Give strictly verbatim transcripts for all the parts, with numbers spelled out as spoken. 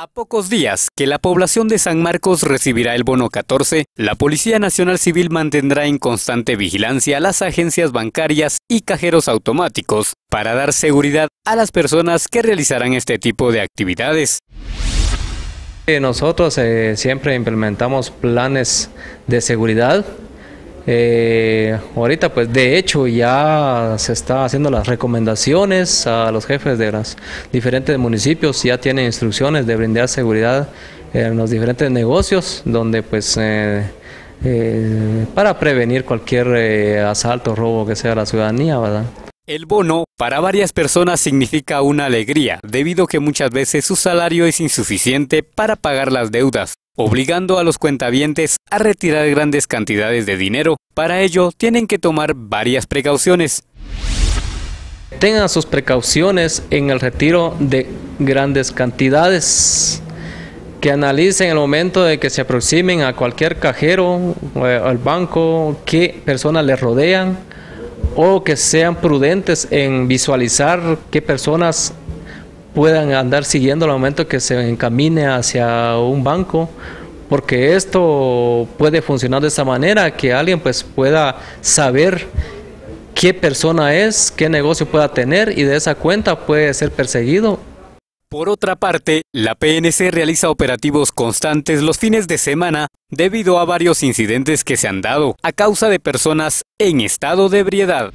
A pocos días que la población de San Marcos recibirá el bono catorce, la Policía Nacional Civil mantendrá en constante vigilancia las agencias bancarias y cajeros automáticos para dar seguridad a las personas que realizarán este tipo de actividades. Nosotros eh, siempre implementamos planes de seguridad. Eh, ahorita pues de hecho ya se está haciendo las recomendaciones a los jefes de los diferentes municipios, ya tienen instrucciones de brindar seguridad en los diferentes negocios donde pues eh, eh, para prevenir cualquier eh, asalto o robo que sea a la ciudadanía, ¿verdad? El bono para varias personas significa una alegría, debido a que muchas veces su salario es insuficiente para pagar las deudas, obligando a los cuentavientes a retirar grandes cantidades de dinero. Para ello, tienen que tomar varias precauciones. Tengan sus precauciones en el retiro de grandes cantidades, que analicen el momento de que se aproximen a cualquier cajero o al banco, qué personas les rodean, o que sean prudentes en visualizar qué personas puedan andar siguiendo al momento que se encamine hacia un banco, porque esto puede funcionar de esa manera, que alguien pues pueda saber qué persona es, qué negocio pueda tener y de esa cuenta puede ser perseguido. Por otra parte, la P N C realiza operativos constantes los fines de semana debido a varios incidentes que se han dado a causa de personas en estado de ebriedad.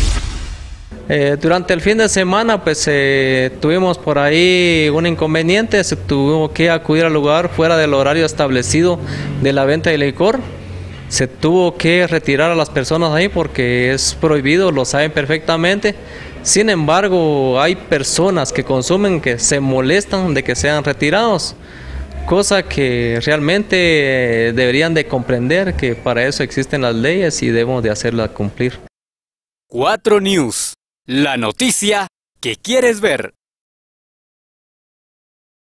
Eh, durante el fin de semana pues eh, tuvimos por ahí un inconveniente, se tuvo que acudir al lugar fuera del horario establecido de la venta de licor. Se tuvo que retirar a las personas ahí porque es prohibido, lo saben perfectamente. Sin embargo, hay personas que consumen que se molestan de que sean retirados, cosa que realmente deberían de comprender que para eso existen las leyes y debemos de hacerlas cumplir. cuatro News, la noticia que quieres ver.